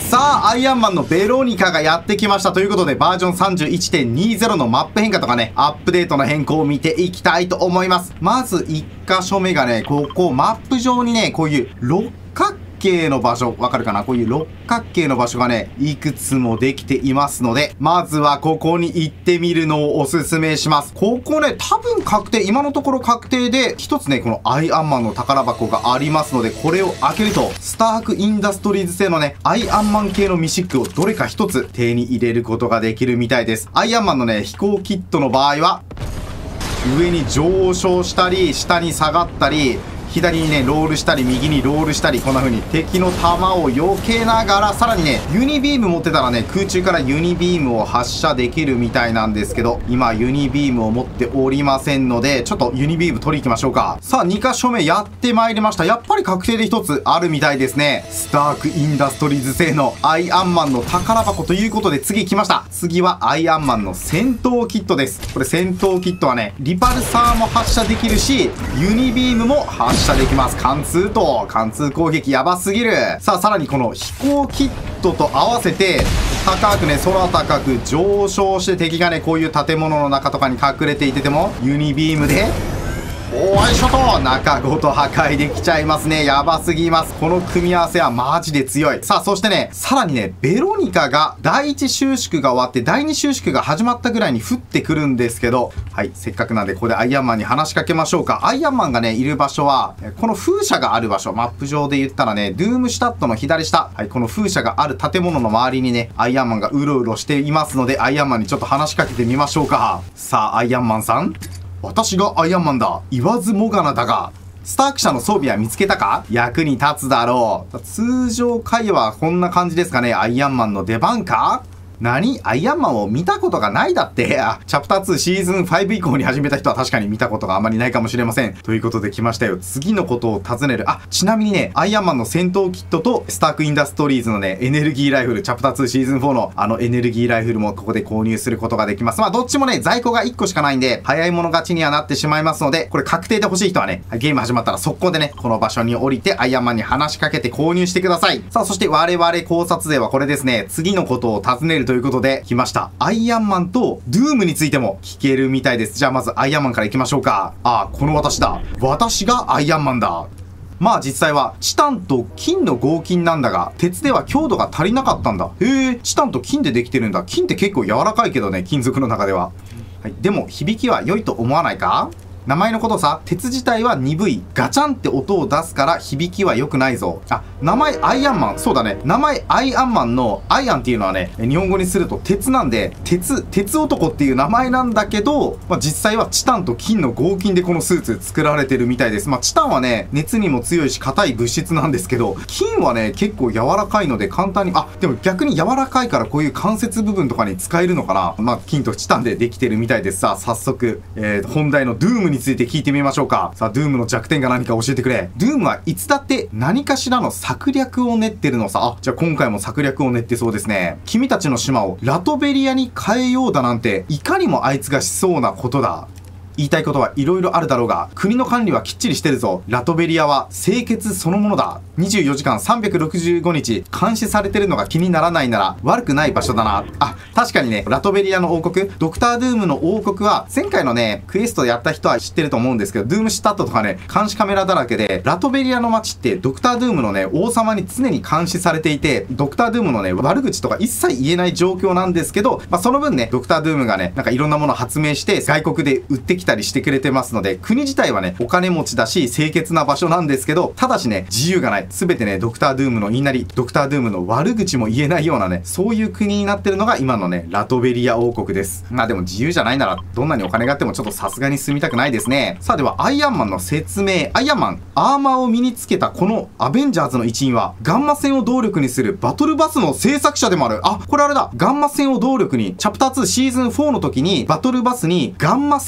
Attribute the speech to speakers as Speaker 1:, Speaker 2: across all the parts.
Speaker 1: さあ、アイアンマンのベロニカがやってきましたということで、バージョン 31.20 のマップ変化とかね、アップデートの変更を見ていきたいと思います。まず1箇所目がね、ここマップ上にね、こういう六角形の場所、わかるかな？こういう六角形の場所がね、いくつもできていますので、まずはここに行ってみるのをおすすめします。ここね、多分確定、今のところ確定で、一つね、このアイアンマンの宝箱がありますので、これを開けると、スタークインダストリーズ製のね、アイアンマン系のミシックをどれか一つ手に入れることができるみたいです。アイアンマンのね、飛行キットの場合は、上に上昇したり、下に下がったり、左にね、ロールしたり、右にロールしたり、こんな風に敵の弾を避けながら、さらにね、ユニビーム持ってたらね、空中からユニビームを発射できるみたいなんですけど、今、ユニビームを持っておりませんので、ちょっとユニビーム取り行きましょうか。さあ、2箇所目やってまいりました。やっぱり確定で1つあるみたいですね。スタークインダストリーズ製のアイアンマンの宝箱ということで、次来ました。次はアイアンマンの戦闘キットです。これ戦闘キットはね、リパルサーも発射できるし、ユニビームも発射できます。貫通攻撃やばすぎる。さあ、さらにこの飛行キットと合わせて、高くね、空高く上昇して敵がね、こういう建物の中とかに隠れていてても、ユニビームで、おーいしょと中ごと破壊できちゃいますね。やばすぎます。この組み合わせはマジで強い。さあ、そしてね、さらにね、ベロニカが第1収縮が終わって第2収縮が始まったぐらいに降ってくるんですけど、はい、せっかくなんでここでアイアンマンに話しかけましょうか。アイアンマンがね、いる場所は、この風車がある場所、マップ上で言ったらね、ドゥームシュタットの左下、はい、この風車がある建物の周りにね、アイアンマンがうろうろしていますので、アイアンマンにちょっと話しかけてみましょうか。さあ、アイアンマンさん、私がアイアンマンだ。言わずもがなだが、スターク社の装備は見つけたか？役に立つだろう。通常会話はこんな感じですかね。アイアンマンの出番か？何？アイアンマンを見たことがないだって。チャプター2シーズン5以降に始めた人は確かに見たことがあまりないかもしれません。ということで来ましたよ。次のことを尋ねる。ちなみにね、アイアンマンの戦闘キットとスタークインダストリーズのね、エネルギーライフル、チャプター2シーズン4のエネルギーライフルもここで購入することができます。まあ、どっちもね、在庫が1個しかないんで、早い者勝ちにはなってしまいますので、これ確定で欲しい人はね、ゲーム始まったら速攻でね、この場所に降りてアイアンマンに話しかけて購入してください。さあ、そして我々考察勢はこれですね、次のことを尋ねるということで来ました。アイアンマンとドゥームについても聞けるみたいです。じゃあまずアイアンマンから行きましょうか。この私だ。私がアイアンマンだ。まあ実際はチタンと金の合金なんだが、鉄では強度が足りなかったんだ。へえ、チタンと金でできてるんだ。金って結構柔らかいけどね、金属の中では。はい、でも響きは良いと思わないか？名前のことさ、鉄自体は鈍い。ガチャンって音を出すから響きは良くないぞ。名前アイアンマン。そうだね。名前アイアンマンのアイアンっていうのはね、日本語にすると鉄なんで、鉄男っていう名前なんだけど、実際はチタンと金の合金でこのスーツ作られてるみたいです。チタンはね、熱にも強いし硬い物質なんですけど、金はね、結構柔らかいので簡単に、でも逆に柔らかいからこういう関節部分とかに使えるのかな。金とチタンでできてるみたいです。さあ、早速、本題のドゥームについて聞いてみましょうか。さあ、ドゥームの弱点が何か教えてくれ。ドゥームはいつだって何かしらの策略を練ってるのさ。じゃあ今回も策略を練ってそうですね。君たちの島をラトベリアに変えようだなんて、いかにもあいつがしそうなことだ。言いたいことはいろいろあるだろうが、国の管理はきっちりしてるぞ。ラトベリアは清潔そのものだ。24時間365日監視されてるのが気にならないなら悪くない場所だな。確かにね、ラトベリアの王国、ドクタードゥームの王国は、前回のね、クエストやった人は知ってると思うんですけど、ドゥームシュタットとかね、監視カメラだらけで、ラトベリアの街ってドクタードゥームのね、王様に常に監視されていて、ドクタードゥームのね、悪口とか一切言えない状況なんですけど、その分ね、ドクタードゥームがね、なんかいろんなものを発明して、外国で売ってきたりしてくれてますので、国自体はね、お金持ちだし、清潔な場所なんですけど、ただしね、自由がない。すべてね、ドクタードゥームの言いなり、ドクタードゥームの悪口も言えないようなね、そういう国になってるのが今のね、ラトベリア王国です。でも自由じゃないなら、どんなにお金があってもちょっとさすがに住みたくないですね。さあ、では、アイアンマンの説明。アイアンマン、アーマーを身につけたこのアベンジャーズの一員は、ガンマ線を動力にするバトルバスの制作者でもある。これあれだ。ガンマ線を動力に、チャプター2シーズン4の時に、バトルバスにガンマセルっていう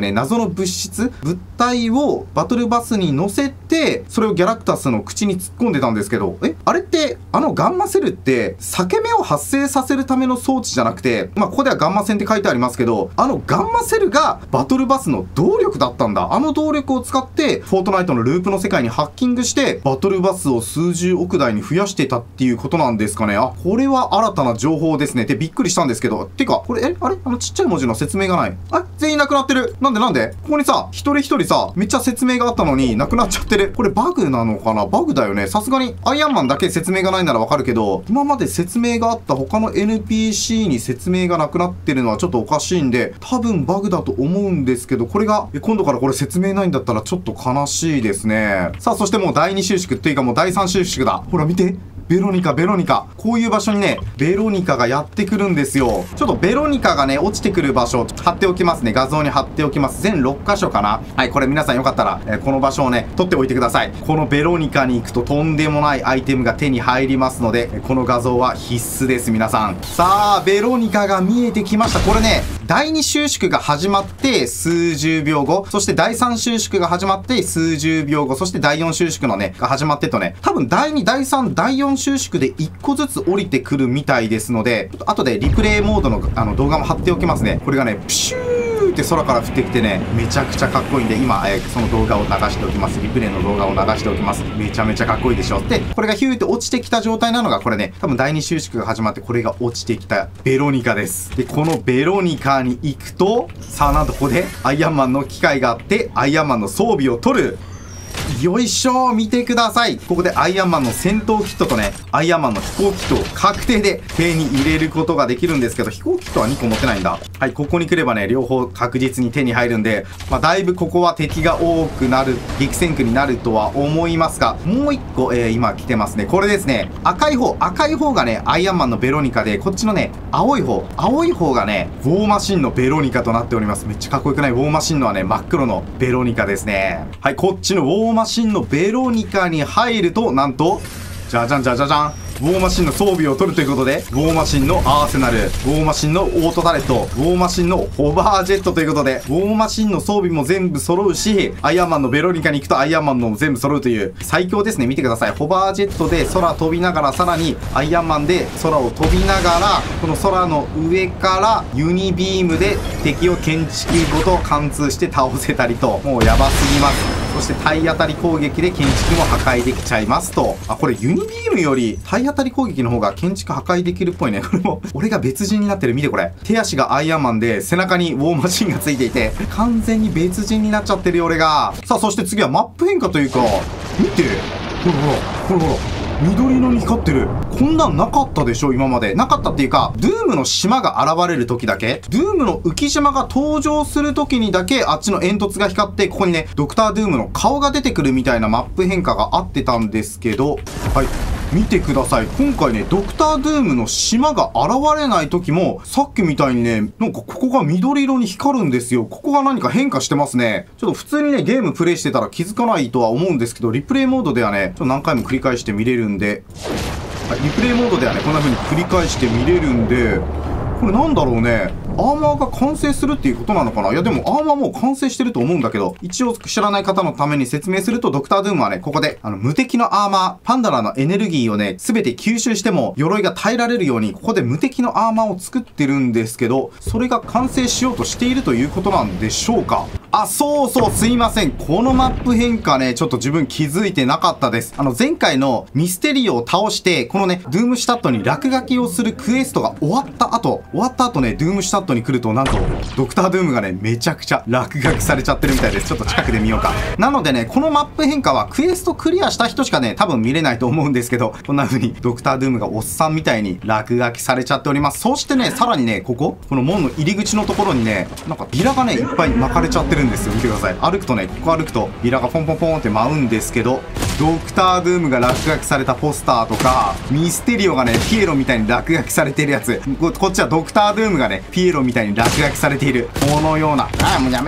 Speaker 1: ね、謎の物体をバトルバスに乗せて、それをギャラクタスの口に突っ込んでたんですけど、あれって、ガンマセルって、裂け目を発生させるための装置じゃなくて、ここではガンマ線って書いてありますけど、ガンマセルがバトルバスの動力だったんだ。動力を使って、フォートナイトのループの世界にハッキングして、バトルバスを数十億台に増やしてたっていうことなんですかね。これは新たな情報ですね。ってびっくりしたんですけど。てか、これ、あれちっちゃい文字の説明がない。全員なくなってる。なんでここにさ、一人一人さ、めっちゃ説明があったのに、なくなっちゃってる。これバグなのかな？バグだよね。さすがに、アイアンマンだけ説明がないならわかるけど、今まで説明があった他の NPC に説明がなくなってるのはちょっとおかしいんで、多分バグだと思うんですけど、これが、今度からこれ説明ないんだったらちょっと悲しいですね。さあ、そしてもう第2収縮っていうかもう第3収縮だ。ほら見て。ベロニカ。こういう場所にね、ベロニカがやってくるんですよ。ちょっとベロニカがね、落ちてくる場所、貼っておきますね。画像に貼っておきます。全6箇所かな。はい、これ皆さんよかったら、この場所をね、撮っておいてください。このベロニカに行くととんでもないアイテムが手に入りますので、この画像は必須です、皆さん。さあ、ベロニカが見えてきました。これね、第2収縮が始まって数十秒後、そして第3収縮が始まって数十秒後、そして第4収縮のね、が始まってとね、多分第2、第3、第4収縮で1個ずつ降りてくるみたいですので、後でリプレイモードの動画も貼っておきますね。これがね、プシューって空から降ってきてね、めちゃくちゃかっこいいんで、今、その動画を流しておきます。リプレイの動画を流しておきます。めちゃめちゃかっこいいでしょ。で、これがヒューって落ちてきた状態なのが、これね、多分第2収縮が始まって、これが落ちてきたベロニカです。で、このベロニカに行くと、さあなんとここでアイアンマンの機械があって、アイアンマンの装備を取る。よいしょー、見てください。ここでアイアンマンの戦闘キットとね、アイアンマンの飛行キットを確定で手に入れることができるんですけど、飛行キットは2個持ってないんだ。はい、ここに来ればね、両方確実に手に入るんで、だいぶここは敵が多くなる、激戦区になるとは思いますが、もう1個、今来てますね。これですね、赤い方がね、アイアンマンのベロニカで、こっちのね、青い方がね、ウォーマシンのベロニカとなっております。めっちゃかっこよくない？ウォーマシンのはね、真っ黒のベロニカですね。はい、こっちのウォーマシンのベロニカに入ると、なんと、じゃじゃん、ウォーマシンの装備を取るということで、ウォーマシンのアーセナル、ウォーマシンのオートタレット、ウォーマシンのホバージェットということで、ウォーマシンの装備も全部揃うし、アイアンマンのベロニカに行くとアイアンマンのも全部揃うという、最強ですね。見てください。ホバージェットで空飛びながら、さらにアイアンマンで空を飛びながら、この空の上からユニビームで敵を建築ごと貫通して倒せたりと、もうやばすぎます。そして体当たり攻撃で建築も破壊できちゃいますと。これユニビームより体当たり攻撃の方が建築破壊できるっぽいね。これも、俺が別人になってる。見てこれ。手足がアイアンマンで、背中にウォーマシンがついていて、完全に別人になっちゃってるよ、俺が。さあ、そして次はマップ変化というか、見て。ほら。緑色に光ってる。こんなんなかったでしょ今まで。なかったっていうか、ドゥームの島が現れる時だけ、ドゥームの浮島が登場する時にだけ、あっちの煙突が光って、ここにね、ドクタードゥームの顔が出てくるみたいなマップ変化があってたんですけど、はい。見てください。今回ね、ドクタードゥームの島が現れない時も、さっきみたいにね、なんかここが緑色に光るんですよ。ここが何か変化してますね。ちょっと普通にね、ゲームプレイしてたら気づかないとは思うんですけど、リプレイモードではね、ちょっと何回も繰り返して見れるんで、はい、リプレイモードではね、こんな風に繰り返して見れるんで、これなんだろうね。アーマーが完成するっていうことなのかな。いやでもアーマーもう完成してると思うんだけど、一応知らない方のために説明すると、ドクタードゥームはね、ここで、無敵のアーマー、パンダラのエネルギーをね、すべて吸収しても、鎧が耐えられるように、ここで無敵のアーマーを作ってるんですけど、それが完成しようとしているということなんでしょうか。そう、すいません。このマップ変化ね、ちょっと自分気づいてなかったです。前回のミステリオを倒して、このね、ドゥームシュタットに落書きをするクエストが終わった後ね、ドゥームシュタットに来ると、なんと、ドクタードゥームがね、めちゃくちゃ落書きされちゃってるみたいです。ちょっと近くで見ようか。なのでね、このマップ変化はクエストクリアした人しかね、多分見れないと思うんですけど、こんな風にドクタードゥームがおっさんみたいに落書きされちゃっております。そしてね、さらにね、この門の入り口のところにね、なんかビラがね、いっぱい巻かれちゃってるんですよ。見てください。歩くとね、ここ歩くとビラがポンポンポンって舞うんですけど、ドクタードゥームが落書きされたポスターとか、ミステリオがね、ピエロみたいに落書きされてるやつ。こっちはドクタードゥームがね、ピエロみたいに落書きされている。このような。もうやめて。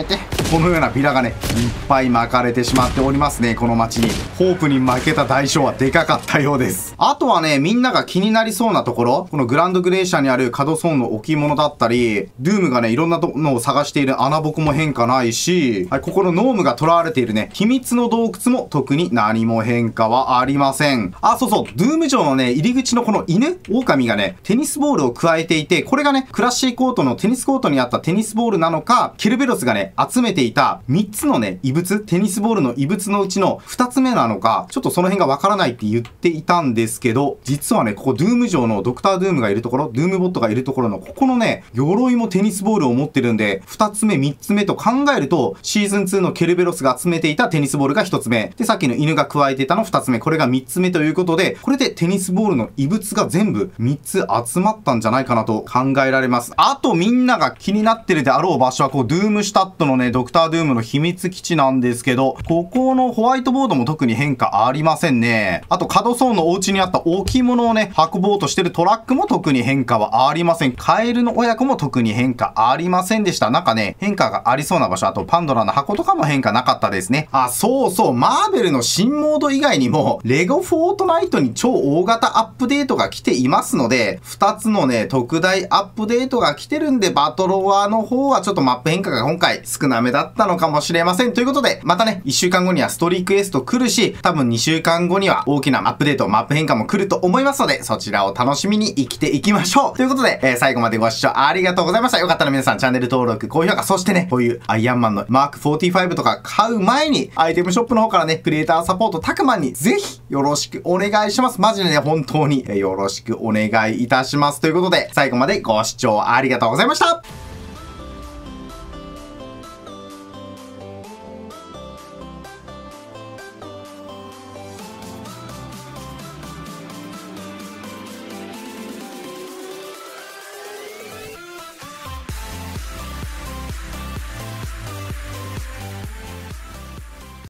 Speaker 1: このようなビラがね、いっぱい巻かれてしまっておりますね、この街に。ホープに負けた代償はでかかったようです。あとはね、みんなが気になりそうなところ、このグランドグレーシャーにあるカドソーンの置物だったり、ドゥームがね、いろんなのを探している穴ぼこも変化ないし、はい、ここのノームが囚われているね、秘密の洞窟も特に何も変化はありません。あ、そうそう、ドゥーム城のね、入り口のこの犬、狼がね、テニスボールを加えていて、これがね、クラッシーコートのテニスコートにあったテニスボールなのか、ケルベロスがね、集めていた3つのね、異物、テニスボールの異物のうちの2つ目なのか、ちょっとその辺がわからないって言っていたんですけど、実はね、ここドゥーム城のドクタードゥームがいるところ、ドゥームボットがいるところのここのね、鎧もテニスボールを持ってるんで、2つ目、3つ目と考えると、シーズン2のケルベロスが集めていたテニスボールが1つ目、で、さっきの犬が加えていたの2つ目、これが3つ目ということで、これでテニスボールの異物が全部3つ集まったんじゃないかなと考えられます。あとみんなが気になってるであろう場所は、こう、ドゥームシュタットのね、ドクタードゥームの秘密基地なんですけど、ここのホワイトボードも特に変化ありませんね。あと、カドソーンのお家にあった置物をね、運ぼうとしてるトラックも特に変化はありません。カエルの親子も特に変化ありませんでした。なんかね、変化がありそうな場所、あとパンドラの箱とかも変化なかったですね。あ、そうそう、マーベルの新モード以外にも、レゴフォートナイトに超大型アップデートが来ていますので、2つのね、特大アップデートが来てるんで、バトロワーの方はちょっとマップ変化が今回少なめだったのかもしれません。ということで、またね、1週間後にはストリークエスト来るし、多分2週間後には大きなアップデート、マップ変化も来ると思いますので、そちらを楽しみに生きていきましょう。ということで、最後までご視聴ありがとうございました。よかったら皆さんチャンネル登録、高評価、そしてね、こういうアイアンマンのマーク45とか買う前に、アイテムショップの方からね、クリエイターサポートタクマンにぜひよろしくお願いします。マジでね、本当によろしくお願いいたします。ということで、最後までご視聴ありがとうございました。